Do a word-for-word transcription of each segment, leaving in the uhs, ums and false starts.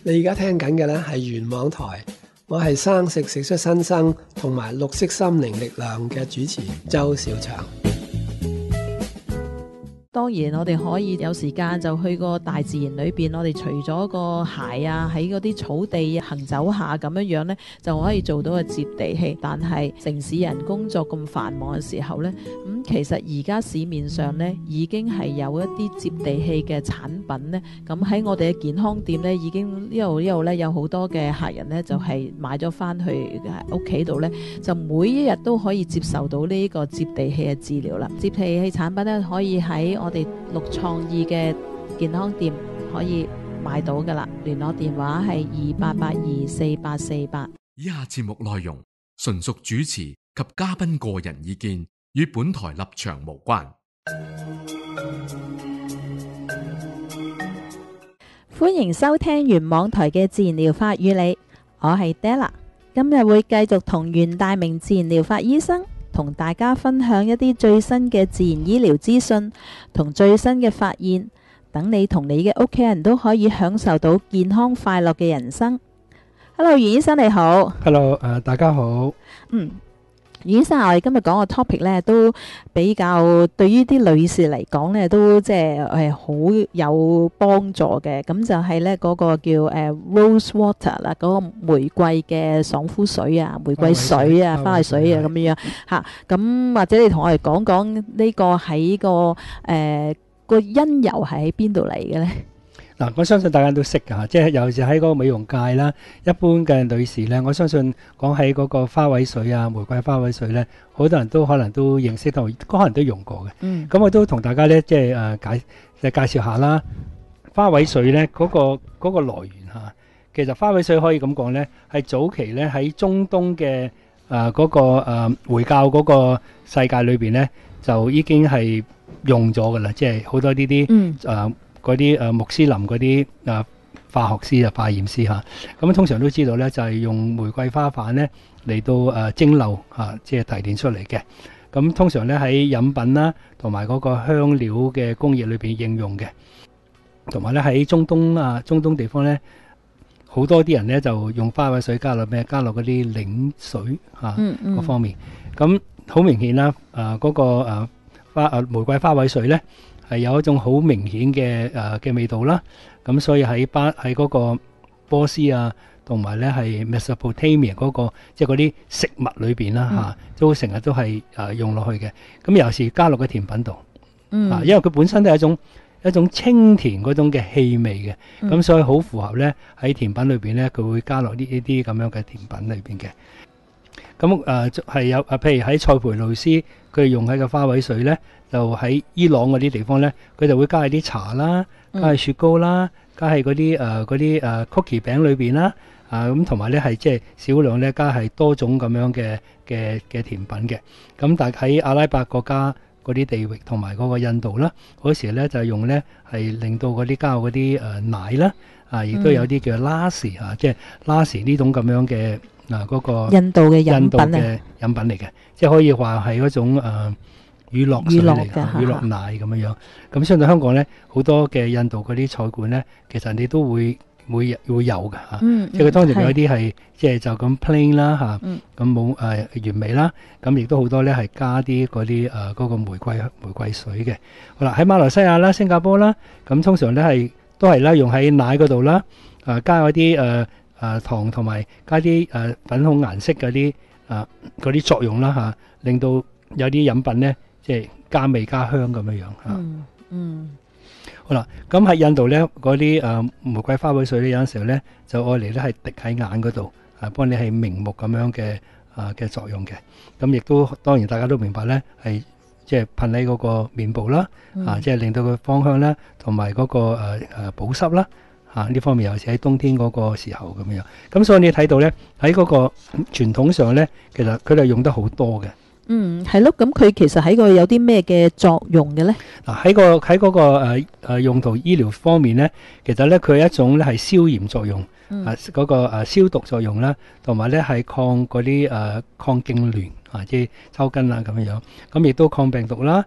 你而家聽緊嘅呢係原網台，我係生食食出新生同埋綠色心靈力量嘅主持周小祥。 當然我哋可以有時間就去個大自然裏邊，我哋除咗個鞋啊喺嗰啲草地行走下咁樣樣呢，就可以做到個接地氣。但係城市人工作咁繁忙嘅時候呢，咁、嗯、其實而家市面上呢已經係有一啲接地氣嘅產品呢。咁喺我哋嘅健康店呢，已經一路一路呢有好多嘅客人呢，就係、是、買咗翻去屋企度呢，就每一日都可以接受到呢個接地氣嘅治療啦。接地氣產品呢，可以喺我哋綠創意嘅健康店可以買到噶啦，聯絡電話係二八八二四八四八。 以下節目內容純屬主持及嘉賓個人意見，與本台立場無關。 歡迎收聽原網台嘅自然療法與你，我係 Della， 今日會繼續同袁大明自然療法醫生同大家分享一啲最新嘅自然醫療資訊同最新嘅發現，等你同你嘅屋企人都可以享受到健康快樂嘅人生。Hello， 袁醫生你好。 Hello， 誒、呃，大家好。 嗯，袁醫生，我哋今日講個 topic 咧，都比較對於啲女士嚟講咧，都即係誒好有幫助嘅。咁就係咧嗰個叫誒、呃、rose water 啦，嗰個玫瑰嘅爽膚水啊，玫瑰水啊，花卉水啊咁樣嚇。咁或者你同我哋講講呢個喺個誒、呃、個因由係喺邊度嚟嘅咧？ 嗱，我相信大家都識㗎，即係尤其是喺嗰個美容界啦，一般嘅女士咧，我相信講起嗰個花卉水啊、玫瑰花卉水咧，好多人都可能都認識到，可能都用過嘅。嗯，咁我都同大家咧，即係誒解誒介紹下啦。花卉水咧嗰個嗰個來源嚇，其實花卉水可以咁講咧，係早期咧喺中東嘅誒嗰個誒回教嗰個世界裏邊咧，就已經係用咗㗎啦，即係好多呢啲誒。嗰啲誒穆斯林嗰啲誒化學師啊、化驗師嚇，咁通常都知道咧，就係、是、用玫瑰花瓣咧嚟到誒蒸餾嚇，即係提煉出嚟嘅。咁通常咧喺飲品啦，同埋嗰個香料嘅工業裏邊應用嘅，同埋咧喺中東啊、中東地方咧，好多啲人咧就用花卉水加落咩？加落嗰啲檸水嚇，各、嗯嗯、方面。咁好明顯啦，誒、呃、嗰、那個、呃、花誒玫瑰花卉水咧。係有一種好明顯嘅誒嘅味道啦，咁所以喺巴喺嗰個波斯啊，同埋咧係 Mesopotamia 嗰個即係嗰啲食物裏邊啦嚇，都成日都係誒用落去嘅。咁尤其是加落個甜品度，嗯，啊，因為佢本身都係一種一種清甜嗰種嘅氣味嘅，咁、嗯、所以好符合咧喺甜品裏邊咧，佢會加落呢呢啲咁樣嘅甜品裏邊嘅。咁誒係有啊，譬如喺塞浦路斯，佢用喺個花卉水咧，就喺伊朗嗰啲地方咧，佢就會加喺啲茶啦，加喺雪糕啦，加喺嗰啲誒嗰啲誒 cookie 餅裏邊啦，啊咁同埋咧係即係少量咧加係多種咁樣嘅嘅嘅甜品嘅。咁但係喺阿拉伯國家嗰啲地域同埋嗰個印度啦，嗰時咧就係用咧係令到嗰啲加嗰啲誒奶啦，啊亦都有啲叫 lassi 啊，即係 lassi 呢種咁樣嘅。嗱，嗰個印度嘅飲品嘅飲品嚟嘅，即係可以話係嗰種誒乳酪水嚟嘅，乳酪奶咁樣樣。咁相對香港咧，好多嘅印度嗰啲菜館咧，其實你都會會會有嘅嚇。即係佢當然有啲係即係就咁 plain 啦嚇，咁冇誒原味啦。咁亦都好多咧係加啲嗰啲誒嗰個玫瑰玫瑰水嘅。好啦，喺馬來西亞啦、新加坡啦，咁通常咧係都係啦，用喺奶嗰度啦，誒加嗰啲誒。誒、啊、糖同埋加啲誒、啊、粉紅顏色嗰啲誒嗰啲作用啦嚇、啊，令到有啲飲品咧即係加味加香咁樣樣嚇。嗯，嗯好啦，咁喺印度咧嗰啲誒玫瑰花卉水咧有陣時候咧就愛嚟咧係滴喺眼嗰度，啊幫你係明目咁樣嘅啊嘅作用嘅。咁亦都當然大家都明白咧係即係噴喺嗰個面部啦，嗯、啊即係令到佢芳香啦，同埋嗰個誒、啊、保濕啦。嚇、啊、呢方面尤其是喺冬天嗰個時候咁樣，咁所以你睇到咧喺嗰個傳統上咧，其實佢哋用得好多嘅。 嗯，係咯，咁佢其實喺個有啲咩嘅作用嘅咧？ 嗱喺個喺嗰個誒誒用途醫療方面咧，其實咧佢係一種咧係消炎作用，嗯、啊嗰、嗰個誒消毒作用啦，同埋咧係抗嗰啲誒抗痙攣啊，即係抽筋啊咁樣樣，咁亦都抗病毒啦。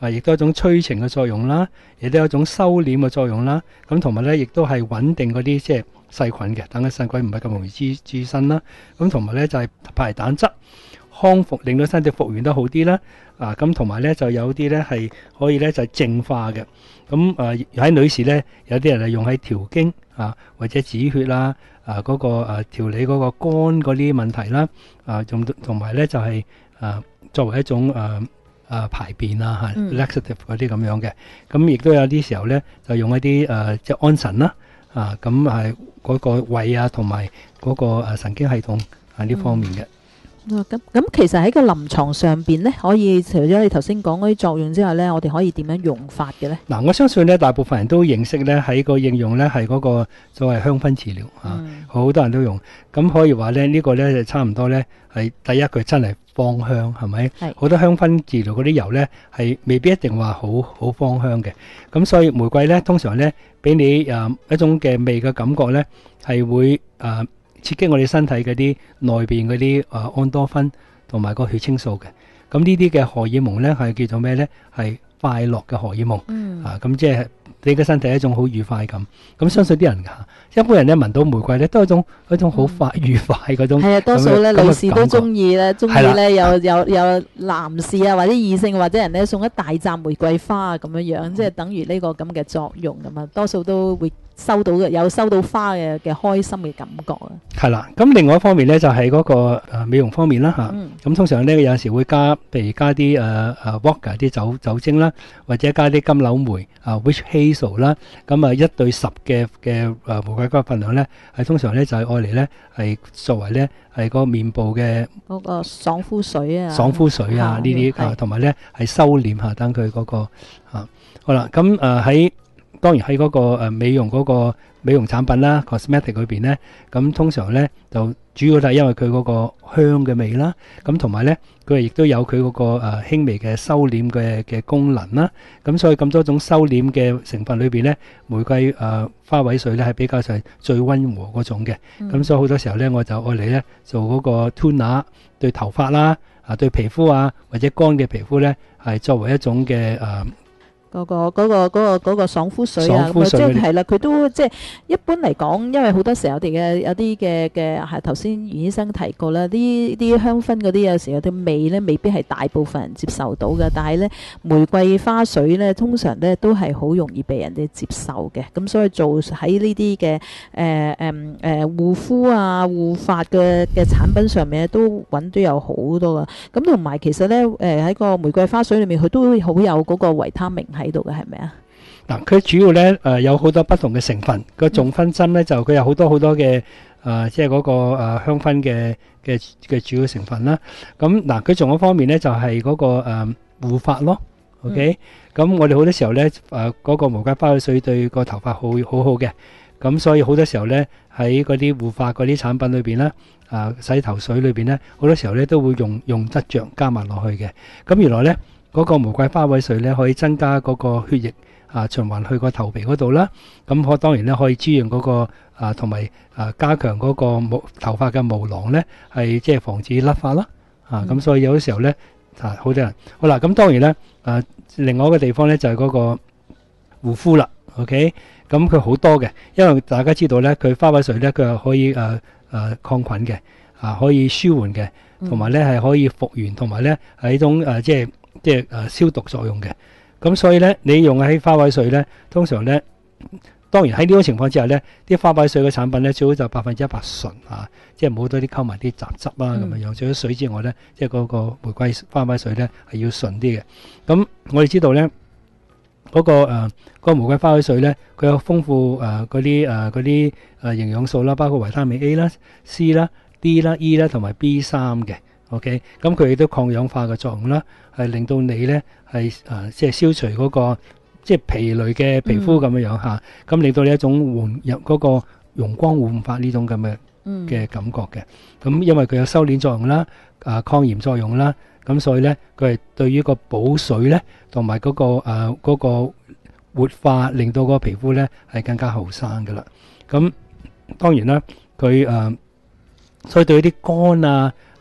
啊，亦都有一種催情嘅作用啦，亦都有一種收斂嘅作用啦。咁同埋咧，亦都係穩定嗰啲即係細菌嘅，等個細菌唔係咁容易滋滋生啦。咁同埋咧就係、是、排膽汁，康復令到身體復原得好啲啦。啊，咁同埋咧就有啲咧係可以咧就係、是、淨化嘅。咁誒喺女士咧，有啲人係用喺調經啊，或者止血啦，啊嗰、那個誒、啊、調理嗰個肝嗰啲問題啦，啊仲同埋咧就係、是、誒、啊、作為一種誒誒、啊啊、排便啊嚇 laxative 嗰啲咁樣嘅。咁亦都有啲時候咧就用一啲誒、啊、即係安神啦，啊咁係嗰個胃啊同埋嗰個誒神經系統啊呢方面嘅。 咁咁其實喺個臨床上邊咧，可以除咗你頭先講嗰啲作用之外咧，我哋可以點樣用法嘅咧？ 嗱，我相信咧，大部分人都認識咧，喺個應用咧係嗰個所謂香薰治療啊，好、嗯、多人都用。咁可以話咧，呢、這個咧就差唔多咧係第一句真係芳香，係咪？係好多香薰治療嗰啲油咧係未必一定話好好芳香嘅。咁所以玫瑰咧通常咧俾你誒、呃、一種嘅味嘅感覺咧係會誒。呃刺激我哋身體嗰啲內邊嗰啲誒安多酚同埋個血清素嘅，咁呢啲嘅荷爾蒙咧係叫做咩咧？係快樂嘅荷爾蒙，嗯、啊咁即係你嘅身體一種好愉快感。咁相信啲人一般人咧聞到玫瑰咧都係一種一種好快、嗯、愉快嗰種。係啊， 多數咧女士都中意咧，中意咧有有有男士啊或者異性或者人咧送一大紮玫瑰花啊咁樣樣，嗯、即係等於呢個咁嘅作用咁啊，多數都會。收到嘅有收到花嘅嘅開心嘅感覺啊，係啦。咁另外一方面咧就係、是、嗰個誒美容方面啦吓。咁、嗯、通常咧有陣時會加，譬如加啲誒誒 vodka 啲酒酒精啦，或者加啲金柳梅啊 witch hazel 啦。咁啊一對十嘅嘅誒玫瑰花份量咧，係通常咧就係愛嚟咧係作為咧係個面部嘅嗰個爽膚水啊， 爽膚水啊呢啲啊，同埋咧係收斂下等佢嗰個啊。好啦，咁誒喺。當然喺嗰個誒美容嗰個美容產品啦 cosmetic 裏邊咧，咁通常咧就主要都係因為佢嗰個香嘅味啦，咁同埋咧佢亦都有佢嗰個誒輕微嘅收斂嘅嘅功能啦，咁所以咁多種收斂嘅成分裏邊咧，玫瑰誒花卉水咧係比較上係最溫和嗰種嘅，咁、嗯、所以好多時候咧我就愛嚟咧做嗰個 toner 對頭髮啦，啊對皮膚啊或者乾嘅皮膚咧係作為一種嘅誒。呃嗰個嗰個嗰個嗰個爽膚水啊，咁即係係啦，佢都即係一般嚟講，因為好多時候我哋嘅有啲嘅嘅係頭先袁醫生提過啦，啲啲香薰嗰啲有時有啲味咧，未必係大部分人接受到嘅，但係咧玫瑰花水咧，通常咧都係好容易被人哋接受嘅，咁所以做喺呢啲嘅誒誒誒護膚啊護髮嘅嘅產品上面都揾都有好多噶，咁同埋其實咧誒喺個玫瑰花水裏面，佢都好有嗰個維他命喺度嘅，係咪啊？ 嗱，佢主要咧誒有好多不同嘅成分，個仲分針咧就佢有好多好多嘅誒，即係嗰個誒香薰嘅嘅嘅主要成分啦。咁嗱，佢仲有方面咧就係嗰個誒護髮咯。OK，咁我哋好多時候咧誒嗰個玫瑰花水對個頭髮好好好嘅，咁所以好多時候咧喺嗰啲護髮嗰啲產品裏邊咧，啊洗頭水裏邊咧，好多時候咧都會用用得著加埋落去嘅。咁原來咧嗰個玫瑰花卉水咧可以增加嗰個血液啊循環去個頭皮嗰度啦，咁可當然咧可以滋潤嗰個啊同埋啊加強嗰個毛頭髮嘅毛囊咧，係即係防止甩髮啦。啊咁所以有啲時候咧啊好多人好啦，咁當然咧啊另外一個地方咧就係嗰個護膚啦。OK，咁佢好多嘅，因為大家知道咧佢花卉水咧佢係可以誒誒抗菌嘅，啊可以舒緩嘅，同埋咧係可以復原，同埋咧係一種誒即係即係誒消毒作用嘅。咁所以咧，你用喺花卉水咧，通常咧，當然喺呢種情況之下咧，啲花卉水嘅產品咧，最好就百分之一百純啊，即係唔好多啲溝埋啲雜質啦咁樣樣。除咗水之外咧，即係嗰個玫瑰花卉水咧係要純啲嘅。咁我哋知道咧，嗰、嗰個誒、呃嗰個玫瑰花卉水咧，佢有豐富誒嗰啲誒嗰啲誒營養素啦，包括維他命 A 啦、C 啦、D 啦、E 啦同埋 B 三嘅。OK，咁佢亦都抗氧化嘅作用啦，係令到你咧係誒即係消除嗰個即係疲累嘅皮膚咁樣樣嚇，咁令到你一種緩入嗰個容光煥發呢種咁嘅嘅感覺嘅。咁因為佢有收斂作用啦，啊抗炎作用啦，咁所以咧佢係對於個補水咧同埋嗰個誒嗰個活化，令到個皮膚咧係更加後生噶啦。咁當然啦，佢誒所以對於啲乾啊。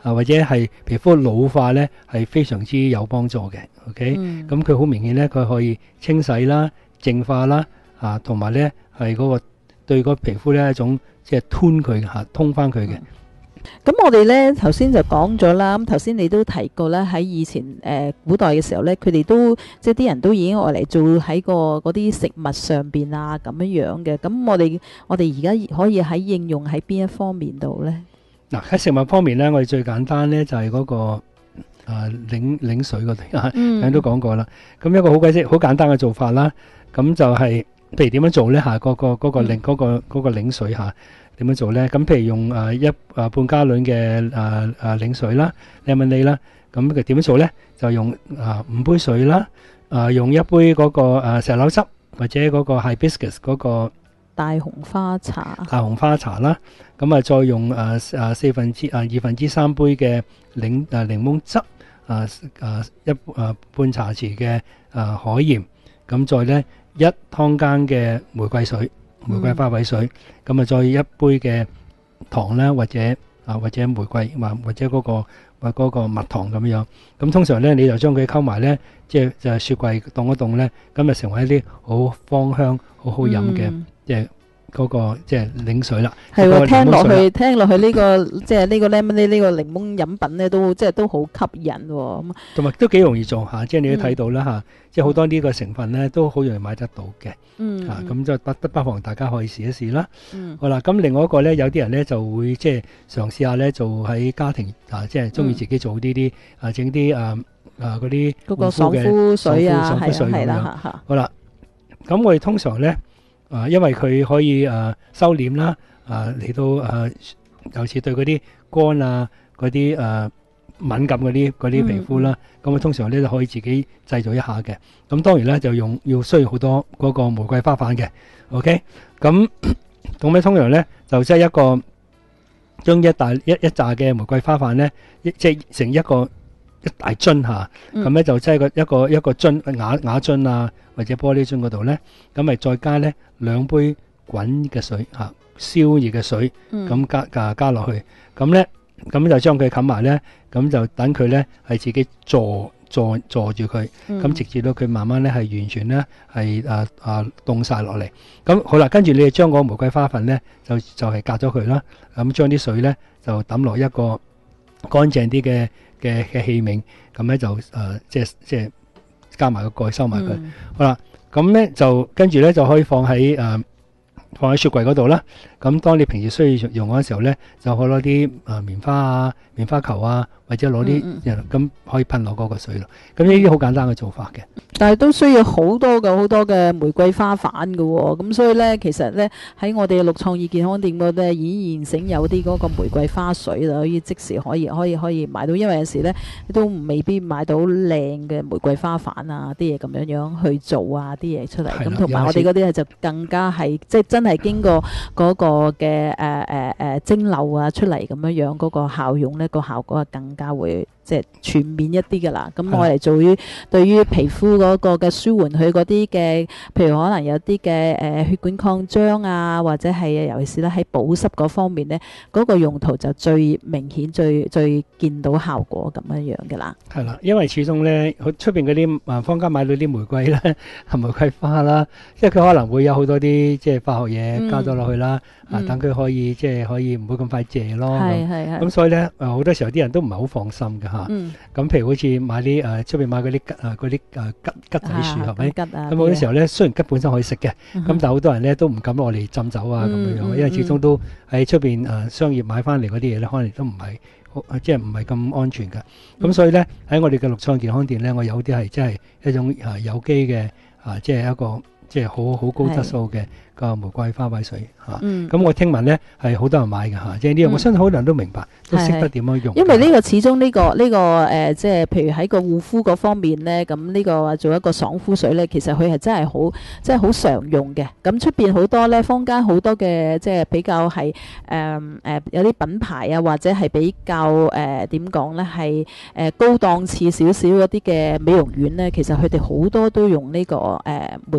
啊或者係皮膚老化咧係非常之有幫助嘅。OK，咁佢好明顯咧，佢可以清洗啦、淨化啦，啊同埋咧係嗰個對個皮膚咧一種即係吞佢嚇，通翻佢嘅。 咁我哋咧頭先就講咗啦，咁頭先你都提過咧，喺以前誒、呃、古代嘅時候咧，佢哋都即係啲人都已經愛嚟做喺個嗰啲食物上邊啊咁樣樣嘅。咁我哋我哋而家可以喺應用喺邊一方面度咧？ 嗱喺食物方面咧，我哋最簡單咧就係嗰個啊檸檸水嗰啲啊，頭先都講過啦。咁一個好鬼式好簡單嘅做法啦，咁就係譬如點樣做咧嚇？嗰個嗰個檸嗰個嗰個檸水嚇。點樣做咧？咁譬如用誒一誒半加侖嘅誒誒檸水啦 lemonade 啦，咁佢點樣做咧？就用誒五杯水啦，誒用一杯嗰個誒石榴汁或者嗰個 hibiscus 嗰個大紅花茶， 大紅花茶啦，咁啊再用誒誒四分之誒二分之三杯嘅檸誒檸檬汁，誒誒一誒半茶匙嘅誒海鹽，咁再咧一湯羹嘅玫瑰水。玫瑰花卉水，咁啊再一杯嘅糖啦，或者啊或者玫瑰或或者嗰個或嗰個蜜糖咁樣。咁通常咧你就將佢溝埋咧，即係就係雪櫃凍一凍咧，咁就成為一啲好芳香、好好飲嘅即係嗰個即係檸水啦。 係喎，聽落去聽落去呢個即係呢個 lemonade 呢個檸檬飲品咧，都即係都好吸引喎。咁同埋都幾容易做嚇，即係你都睇到啦嚇，即係好多呢個成分咧都好容易買得到嘅。嗯，嚇咁就不不不妨大家可以試一試啦。嗯，好啦，咁另外一個咧，有啲人咧就會即係嘗試下咧，做喺家庭啊，即係中意自己做呢啲啊，整啲啊啊嗰啲嗰個爽膚水啊， 爽膚水咁樣。好啦，咁我哋通常咧啊，因為佢可以啊收斂啦，啊嚟到啊，尤其對嗰啲乾啊嗰啲啊敏感嗰啲嗰啲皮膚啦，咁啊通常咧就可以自己製造一下嘅。咁當然咧就用要需要好多嗰個玫瑰花瓣嘅 ，OK？咁咁咧通常咧就即係一個將一大一一紮嘅玫瑰花瓣咧，即係成一個一大樽嚇，咁咧就即係個一個一個樽瓦瓦樽啊或者玻璃樽嗰度咧，咁咪再加咧兩杯滾嘅水嚇，燒熱嘅水，咁加加加落去，咁咧。咁就將佢冚埋咧，咁就等佢咧係自己坐坐坐住佢，咁、嗯、直至到佢慢慢咧係完全咧係誒誒凍晒落嚟。咁好啦，跟住你哋將嗰個玫瑰花粉咧就就係、是、隔咗佢啦，咁將啲水咧就抌落一個乾淨啲嘅嘅嘅器皿，咁咧就誒、呃、即係即係加埋個蓋收埋佢。嗯、好啦，咁咧就跟住咧就可以放喺誒。呃放喺雪櫃嗰度啦，咁當你平時需要用嗰陣時候咧，就可以攞啲誒棉花啊、棉花球啊，或者攞啲咁可以噴落嗰個水咯。咁呢啲好簡單嘅做法嘅。 但係都需要好多嘅好多嘅玫瑰花瓣嘅喎、哦，咁所以咧其實咧喺我哋嘅綠創意健康店嗰度咧已經現成有啲嗰個玫瑰花水啦，可以即時可以可以可以買到，因為有時咧都未必買到靚嘅玫瑰花瓣啊啲嘢咁樣樣去做啊啲嘢出嚟，咁同埋我哋嗰啲咧就更加係即係真係經過嗰個嘅誒誒誒蒸餾啊出嚟咁樣樣嗰、嗰個效用咧、嗰個效果啊更加會即係全面一啲㗎啦。咁我哋做於對於皮膚嗰個嘅舒緩佢嗰啲嘅，譬如可能有啲嘅誒血管擴張啊，或者係尤其是咧喺保濕嗰方面咧，嗰、嗰個用途就最明顯、最最見到效果咁樣樣嘅啦。係啦，因為始終咧，出邊嗰啲啊坊間買到啲玫瑰咧，係玫瑰花啦，即係佢可能會有好多啲即係化學嘢加咗落去啦，嗯、啊等佢可以即係可以唔會咁快謝咯。係係係。咁所以咧，誒好多時候啲人都唔係好放心㗎嚇。嗯。咁譬如好似買啲誒出邊買嗰啲桔啊嗰啲誒桔桔仔樹係咪？咁好多時候咧，雖然桔本身可以食嘅，咁、嗯、但係好多人咧都唔敢攞嚟浸酒啊咁樣樣，嗯嗯、因為始終都喺出邊誒商業買翻嚟嗰啲嘢咧，可能都唔係好即係唔係咁安全㗎。咁、嗯、所以咧喺我哋嘅綠創健康店咧，我有啲係即係一種誒有機嘅啊，即係一個即係好好高質素嘅個玫瑰花卉水嚇。咁、嗯啊、我聽聞咧係好多人買㗎嚇，即係呢樣我相信好多人都明白，嗯、都識得點樣用。 因為呢個始終呢、呢個呢、呢個誒、呃，即係譬如喺個護膚嗰方面咧，咁呢個做一個爽膚水咧，其實佢係真係好即係好常用嘅。咁出邊好多咧，坊間好多嘅即係比較係誒誒有啲品牌啊，或者係比較誒點講咧，係誒、呃、高檔次少少嗰啲嘅美容院咧，其實佢哋好多都用呢、呢個誒、呃、玫瑰花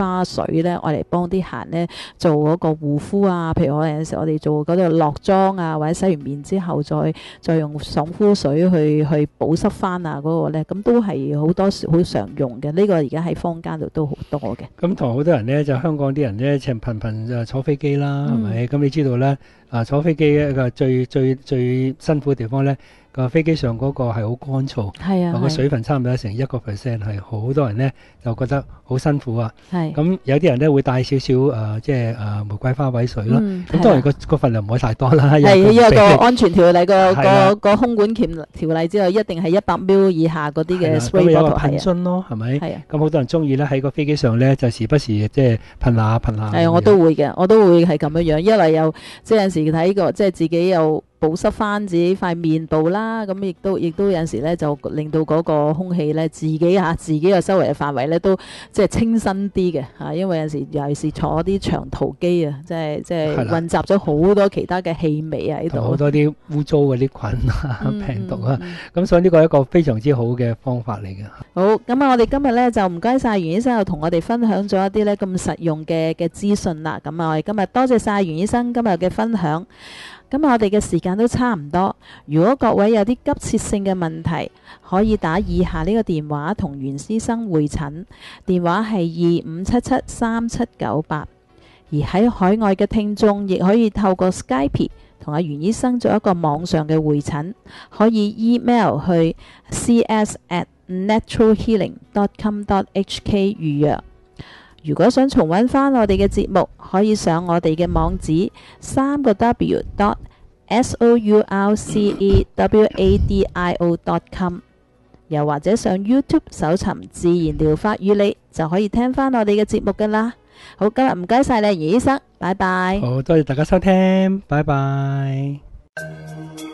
花水咧，我嚟幫啲客咧做嗰個護膚啊。譬如我有陣時我哋做嗰度落妝啊，或者洗完面之後再再用爽膚水去去保濕翻啊嗰個咧，咁都係好多好常用嘅。呢個而家喺坊間度都好多嘅。 咁同好多人咧，就香港啲人咧，成頻頻就坐飛機啦，係咪？咁你知道咧，啊坐飛機一個最最最辛苦嘅地方咧，個飛機上嗰個係好乾燥， 係啊， 個水分差唔多成一個 percent，係好多人咧就覺得好辛苦啊。 係咁有啲人咧會帶少少誒，即係誒玫瑰花位水咯。 嗯咁當然個個份量唔可以太多啦。 係因為個安全條例個係啦個個空管條條例之後，一定係一百 ml 以下嗰啲嘅 spray 咁有個 bottle 噴係啊。 樽咯，係咪？ 係啊， 咁好多人中意咧喺個飛機上咧就時不時即係噴下噴下。 係啊，我都會嘅，我都會係咁樣樣，一嚟又即係有陣時睇過，即係自己又保濕翻自己塊面部啦，咁亦都亦都有陣時咧就令到嗰個空氣咧自己嚇自己嘅周圍嘅範圍咧都即係清新啲嘅嚇，因為有陣時尤其是坐啲長途機啊，即係即係混雜咗好多其他嘅氣味啊喺度， 好多啲污糟嗰啲菌啊、 嗯病毒啊， 嗯咁所以呢個係一個非常之好嘅方法嚟嘅。 好，咁啊，我哋今日咧就唔該晒袁醫生，又同我哋分享咗一啲咧咁實用嘅嘅資訊啦。咁啊，我哋今日多謝晒袁醫生今日嘅分享。咁我哋嘅時間都差唔多，如果各位有啲急切性嘅問題，可以打以下呢個電話同袁醫生會診，電話係二五七七三七九八。而喺海外嘅聽眾，亦可以透過 Skype 同阿袁醫生做一個網上嘅會診，可以 email 去 c s at natural healing dot com dot h k 預約。如果想重溫翻我哋嘅節目，可以上我哋嘅網址三個 w dot s o u r c e w a d i o dot com， 又或者上 YouTube 搜尋自然療法與你，就可以聽翻我哋嘅節目噶啦。好，今日唔該晒你，袁醫生，拜拜。 好多謝大家收聽，拜拜。